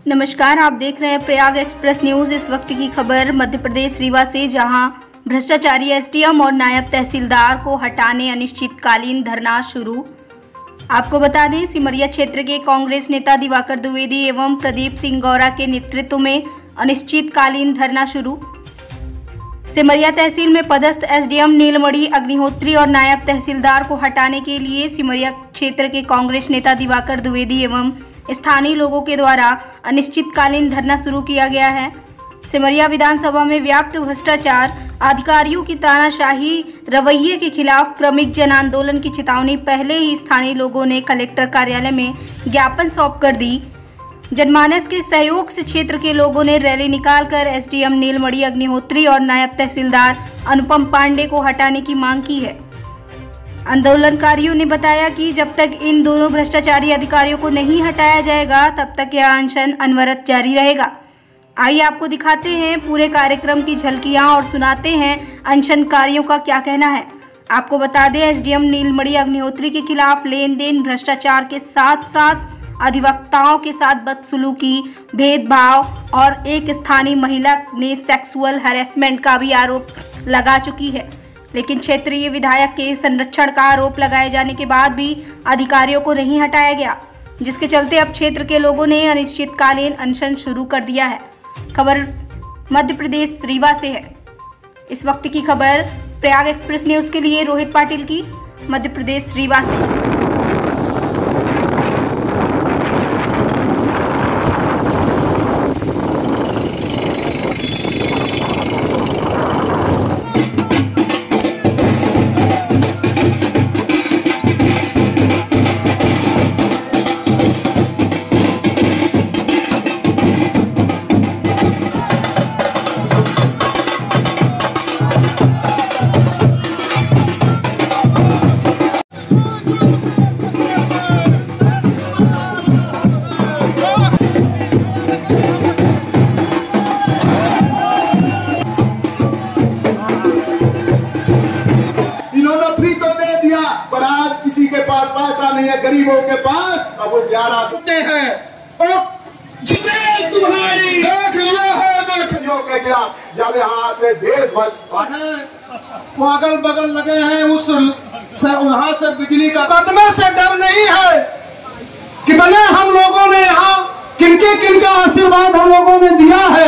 नमस्कार, आप देख रहे हैं प्रयाग एक्सप्रेस न्यूज। इस वक्त की खबर मध्य प्रदेश रीवा से, जहां भ्रष्टाचारी एसडीएम और नायब तहसीलदार को हटाने अनिश्चितकालीन धरना शुरू। आपको बता दें, सिमरिया क्षेत्र के कांग्रेस नेता दिवाकर द्विवेदी एवं प्रदीप सिंह गौरा के नेतृत्व में अनिश्चितकालीन धरना शुरू। सिमरिया तहसील में पदस्थ एसडीएम नीलमणि अग्निहोत्री और नायब तहसीलदार को हटाने के लिए सिमरिया क्षेत्र के कांग्रेस नेता दिवाकर द्विवेदी एवं स्थानीय लोगों के द्वारा अनिश्चितकालीन धरना शुरू किया गया है। सिमरिया विधानसभा में व्याप्त भ्रष्टाचार, अधिकारियों की तानाशाही रवैये के खिलाफ क्रमिक जन आंदोलन की चेतावनी पहले ही स्थानीय लोगों ने कलेक्टर कार्यालय में ज्ञापन सौंप कर दी। जनमानस के सहयोग से क्षेत्र के लोगों ने रैली निकालकर एसडीएम नीलमणि अग्निहोत्री और नायब तहसीलदार अनुपम पांडे को हटाने की मांग की है। आंदोलनकारियों ने बताया कि जब तक इन दोनों भ्रष्टाचारी अधिकारियों को नहीं हटाया जाएगा, तब तक यह अनशन अनवरत जारी रहेगा। आइए आपको दिखाते हैं पूरे कार्यक्रम की झलकियां और सुनाते हैं अनशनकारियों का क्या कहना है। आपको बता दें, एसडीएम नीलमणि अग्निहोत्री के खिलाफ लेन देन, भ्रष्टाचार के साथ साथ अधिवक्ताओं के साथ बदसलूकी, भेदभाव और एक स्थानीय महिला ने सेक्सुअल हैरेसमेंट का भी आरोप लगा चुकी है। लेकिन क्षेत्रीय विधायक के संरक्षण का आरोप लगाए जाने के बाद भी अधिकारियों को नहीं हटाया गया, जिसके चलते अब क्षेत्र के लोगों ने अनिश्चितकालीन अनशन शुरू कर दिया है। खबर मध्य प्रदेश रीवा से है। इस वक्त की खबर प्रयाग एक्सप्रेस न्यूज के लिए रोहित पाटिल की, मध्य प्रदेश रीवा से। पर आज किसी के पास पैसा नहीं है, गरीबों के पास अब वो 11 होते हैं तुम्हारी के क्या जब यहाँ से देश भर वो अगल बगल लगे हैं, उस वहाँ से बिजली का कदमे से डर नहीं है। कितने हम लोगों ने यहाँ किनके आशीर्वाद हम लोगों ने दिया है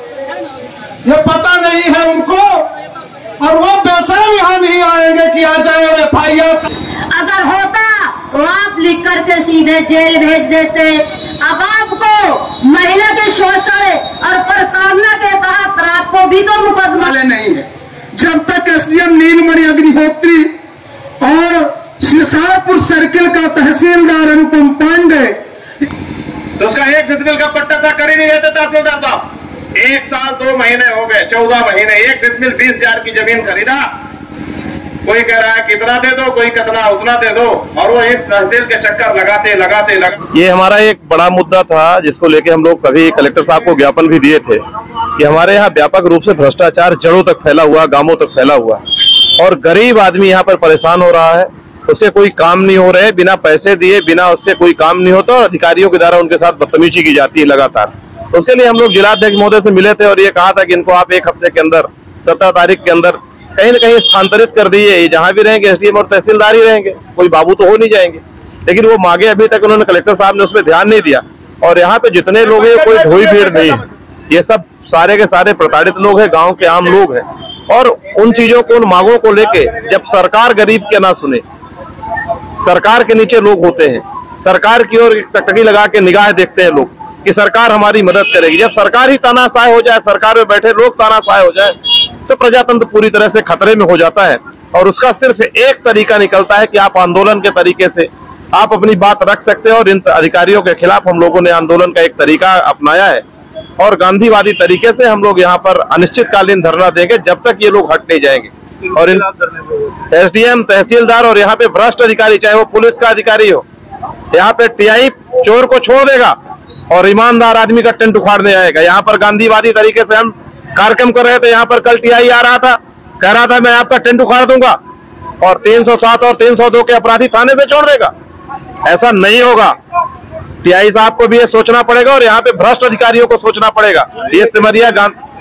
ये पता नहीं है उनको, और वो बेशर्म यहाँ नहीं आएंगे कि आ जाए एफआईआर। अगर होता तो आप लिख करके सीधे जेल भेज देते। अब आपको महिला के शोषण और प्रताड़ना के तहत रात को भी तो मुकदमा नहीं है। जब तक एसडीएम नीलमणि अग्निहोत्री और शिरसापुर सर्किल का तहसीलदार अनुपम पांडे, तो उसका 1 डिसमिल का पट्टा था, कर ही नहीं रहते तहसीलदार साहब। 1 साल 2 महीने हो गए, 14 महीने 1 डिसमिल 20,000 की जमीन खरीदा। कोई कह रहा है कितना दे दो, कोई कितना उतना दे दो, और वो इस तहसील के चक्कर लगाते। ये हमारा एक बड़ा मुद्दा था जिसको लेके हम लोग कभी कलेक्टर साहब को ज्ञापन भी दिए थे कि हमारे यहाँ व्यापक रूप से भ्रष्टाचार जड़ों तक फैला हुआ, गांवों तक फैला हुआ और गरीब आदमी यहाँ पर परेशान हो रहा है। उसके कोई काम नहीं हो रहे, बिना पैसे दिए बिना उसके कोई काम नहीं होता और अधिकारियों के द्वारा उनके साथ बदतमीजी की जाती है लगातार। उसके लिए हम लोग जिलाध्यक्ष महोदय से मिले थे और ये कहा था कि इनको आप 1 हफ्ते के अंदर 17 तारीख के अंदर कहीं न कहीं स्थानांतरित कर दीजिए। जहां भी रहेंगे एसडीएम और तहसीलदार ही रहेंगे, कोई बाबू तो हो नहीं जाएंगे। लेकिन वो मांगे अभी तक उन्होंने, कलेक्टर साहब ने उस पर ध्यान नहीं दिया। और यहाँ पे जितने लोग हैं कोई ढोई भीड़ नहीं है, ये सब सारे के सारे प्रताड़ित लोग हैं, गाँव के आम लोग हैं। और उन चीजों को, उन मांगों को लेके जब सरकार गरीब के ना सुने, सरकार के नीचे लोग होते हैं, सरकार की ओर टकटकी लगा के निगाह देखते हैं लोग कि सरकार हमारी मदद करेगी। जब सरकार ही तानाशाह हो जाए, सरकार में बैठे लोग तानाशाह हो जाए, तो प्रजातंत्र पूरी तरह से खतरे में हो जाता है। और उसका सिर्फ एक तरीका निकलता है कि आप आंदोलन के तरीके से आप अपनी बात रख सकते हैं। और इन अधिकारियों के खिलाफ हम लोगों ने आंदोलन का एक तरीका अपनाया है और गांधीवादी तरीके से हम लोग यहाँ पर अनिश्चितकालीन धरना देंगे जब तक ये लोग हट नहीं जाएंगे। और इन एसडीएम, तहसीलदार और यहाँ पे भ्रष्ट अधिकारी, चाहे वो पुलिस का अधिकारी हो, यहाँ पे टीआई चोर को छोड़ देगा और ईमानदार आदमी का टेंट उखाड़ने आएगा। यहाँ पर गांधीवादी तरीके से हम कार्यक्रम कर रहे थे, यहाँ पर कल टीआई आ रहा था, कह रहा था मैं आपका टेंट उखाड़ दूंगा, और 307 और 302 के अपराधी थाने से छोड़ देगा। ऐसा नहीं होगा। टीआई साहब को भी ये सोचना पड़ेगा और यहाँ पे भ्रष्ट अधिकारियों को सोचना पड़ेगा। ये सिमरिया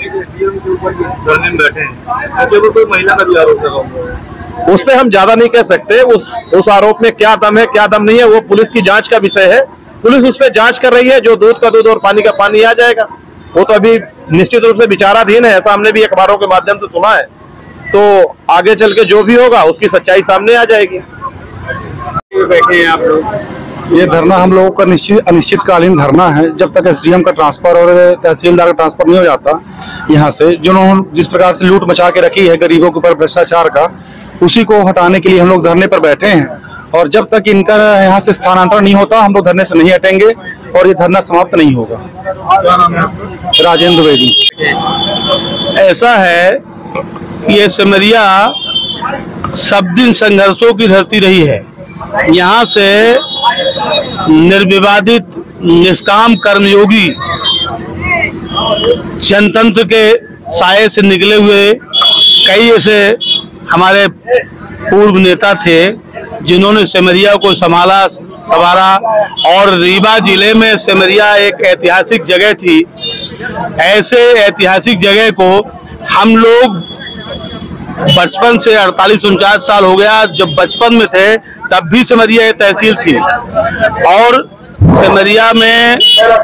कोई महिला का भी आरोप लगा, उस पर हम ज्यादा नहीं कह सकते। उस आरोप में क्या दम है क्या दम नहीं है वो पुलिस की जांच का विषय है। पुलिस उस पर जांच कर रही है। जो दूध का दूध और पानी का पानी आ जाएगा वो तो अभी निश्चित रूप से विचाराधीन है। ऐसा हमने भी अखबारों के माध्यम से सुना है। तो आगे चल के जो भी होगा उसकी सच्चाई सामने आ जाएगी। बैठे हैं आप लोग, ये धरना हम लोगों का अनिश्चितकालीन धरना है। जब तक एसडीएम का ट्रांसफर और तहसीलदार का ट्रांसफर नहीं हो जाता यहाँ से, जिन्होंने जिस प्रकार से लूट मचा के रखी है गरीबों के ऊपर भ्रष्टाचार का, उसी को हटाने के लिए हम लोग धरने पर बैठे हैं। और जब तक इनका यहाँ से स्थानांतरण नहीं होता हम लोग धरने से नहीं हटेंगे और ये धरना समाप्त नहीं होगा। क्या नाम है आपका? राजेंद्र बेदी। ऐसा है कि ये सिमरिया सब दिन संघर्षों की धरती रही है। यहाँ से निर्विवादित निष्काम कर्मयोगी जनतंत्र के साये से निकले हुए कई ऐसे हमारे पूर्व नेता थे जिन्होंने सिमरिया को संवारा और रीवा जिले में सिमरिया एक ऐतिहासिक जगह थी। ऐसे ऐतिहासिक जगह को हम लोग बचपन से 48-49 साल हो गया, जब बचपन में थे तब भी सिमरिया तहसील थी और सिमरिया में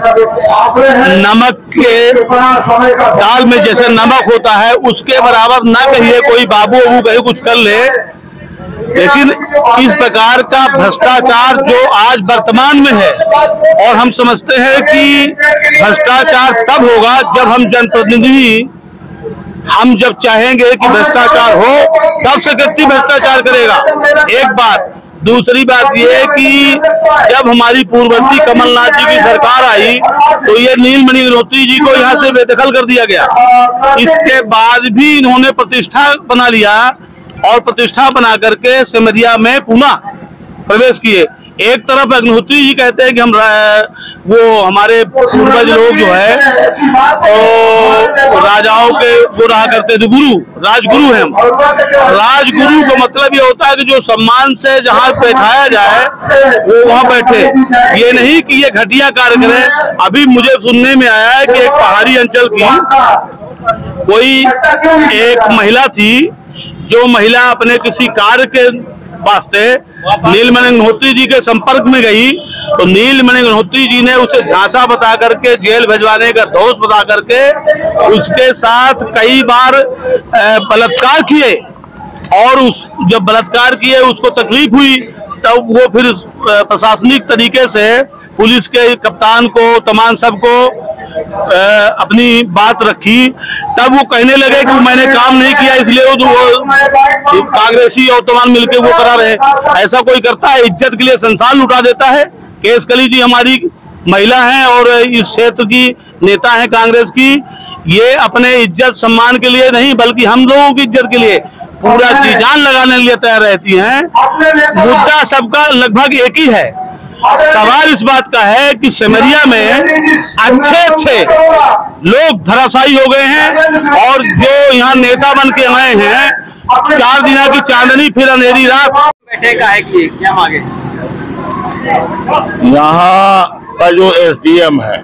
नमक के दाल में जैसे नमक होता है उसके बराबर ना कहिए कोई बाबू वाबू कहीं कुछ कर ले, लेकिन इस प्रकार का भ्रष्टाचार जो आज वर्तमान में है और हम समझते हैं कि भ्रष्टाचार तब होगा जब हम जनप्रतिनिधि हम जब चाहेंगे कि भ्रष्टाचार हो तब से व्यक्ति भ्रष्टाचार करेगा। एक बात। दूसरी बात ये कि जब हमारी पूर्ववर्ती कमलनाथ जी की सरकार आई तो ये नीलमणि अग्निहोत्री जी को यहाँ से बेदखल कर दिया गया। इसके बाद भी इन्होंने प्रतिष्ठा बना लिया और प्रतिष्ठा बना करके सिमरिया में पुनः प्रवेश किए। एक तरफ अग्निहोत्री जी कहते हैं कि हम वो हमारे पूर्वज लोग जो है तो राजाओं के वो रहा करते थे, गुरु राजगुरु हैं हम। राजगुरु का मतलब ये होता है कि जो सम्मान से जहाँ बैठाया जाए वो वहाँ बैठे, ये नहीं कि ये घटिया कार्य करें। अभी मुझे सुनने में आया है कि एक पहाड़ी अंचल की कोई एक महिला थी, जो महिला अपने किसी कार्य के वास्ते नीलमणि अग्निहोत्री जी के संपर्क में गई तो नीलमणि अग्निहोत्री जी ने उसे झांसा बता करके जेल भिजवाने का दोष बता करके उसके साथ कई बार बलात्कार किए और जब बलात्कार किए उसको तकलीफ हुई तब वो फिर प्रशासनिक तरीके से पुलिस के कप्तान को तमाम सबको अपनी बात रखी। तब वो कहने लगे कि मैंने काम नहीं किया इसलिए वो कांग्रेसी और तमाम मिलकर वो करा रहे। ऐसा कोई करता है? इज्जत के लिए संसार लुटा देता है। केसकली जी हमारी महिला हैं और इस क्षेत्र की नेता हैं कांग्रेस की। ये अपने इज्जत सम्मान के लिए नहीं बल्कि हम लोगों की इज्जत के लिए पूरा जी जान लगाने के लिए तैयार रहती हैं। मुद्दा सबका लगभग एक ही है। सवाल इस बात का है कि सिमरिया में अच्छे लोग धराशायी हो गए हैं और जो यहाँ नेता बन के आए हैं 4 दिन की चांदनी फिर अंधेरी रात। बैठे का है कि क्या मांगे? यहाँ का जो एसडीएम है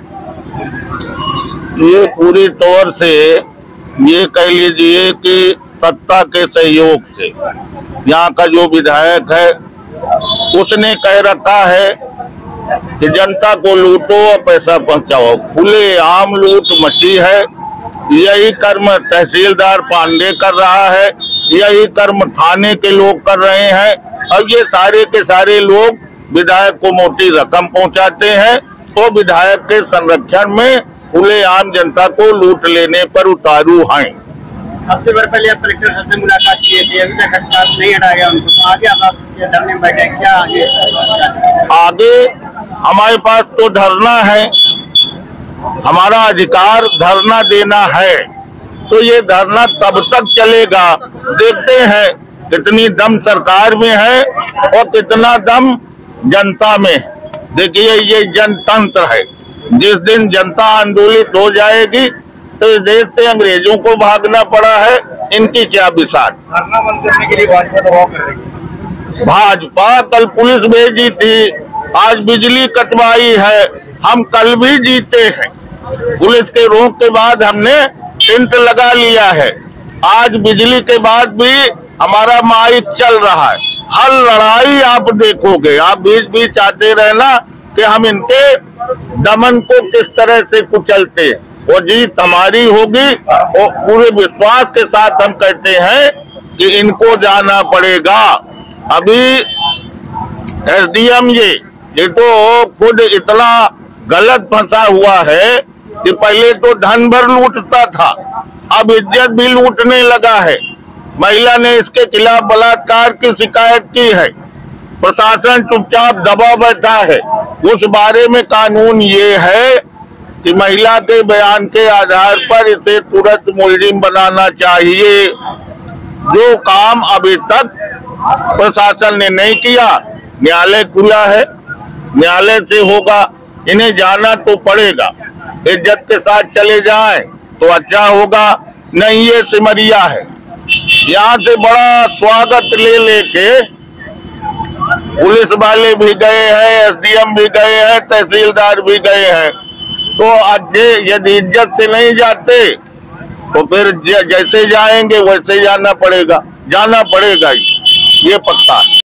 ये पूरी तौर से ये कह लीजिए कि सत्ता के सहयोग से यहाँ का जो विधायक है उसने कह रखा है कि जनता को लूटो और पैसा पहुंचाओ। खुले आम लूट मची है। यही कर्म तहसीलदार पांडे कर रहा है, यही कर्म थाने के लोग कर रहे हैं और ये सारे के सारे लोग विधायक को मोटी रकम पहुंचाते हैं तो विधायक के संरक्षण में खुले आम जनता को लूट लेने पर उतारू हैं। हफ्ते भर पहले आप कलेक्टर साहब से मुलाकात किए थे, अभी तक नहीं हटाया गया उनको, तो आगे आप धरने में बैठे क्या आगे हमारे पास तो धरना है, हमारा अधिकार धरना देना है तो ये धरना तब तक चलेगा। देखते हैं कितनी दम सरकार में है और कितना दम जनता में। देखिए ये जनतंत्र है, जिस दिन जनता आंदोलित हो जाएगी तो इस देश से अंग्रेजों को भागना पड़ा है, इनकी क्या बिसात। धरना बंद करने के लिए भाजपा दबाव कर रही है। भाजपा कल पुलिस भेजी थी आज बिजली कटवाई है, हम कल भी जीते हैं। पुलिस के रोक के बाद हमने टेंट लगा लिया है। आज बिजली के बाद भी हमारा माइक चल रहा है। हर लड़ाई आप देखोगे, आप बीच बीच आते रहना कि हम इनके दमन को किस तरह से कुचलते हैं। वो जीत हमारी होगी और पूरे विश्वास के साथ हम कहते हैं कि इनको जाना पड़ेगा। अभी एसडीएम ये तो खुद इतना गलत फंसा हुआ है कि पहले तो धन भर लूटता था, अब इज्जत भी लूटने लगा है। महिला ने इसके खिलाफ बलात्कार की शिकायत की है, प्रशासन चुपचाप दबा बैठा है। उस बारे में कानून ये है कि महिला के बयान के आधार पर इसे तुरंत मुलजिम बनाना चाहिए, जो काम अभी तक प्रशासन ने नहीं किया। न्यायालय खुला है, न्यायालय से होगा, इन्हें जाना तो पड़ेगा। इज्जत के साथ चले जाएं तो अच्छा होगा, नहीं ये सिमरिया है। यहाँ से बड़ा स्वागत ले लेके पुलिस वाले भी गए हैं, एसडीएम भी गए हैं, तहसीलदार भी गए हैं। तो आज यदि इज्जत से नहीं जाते तो फिर जैसे जाएंगे वैसे जाना पड़ेगा ही, ये पक्का है।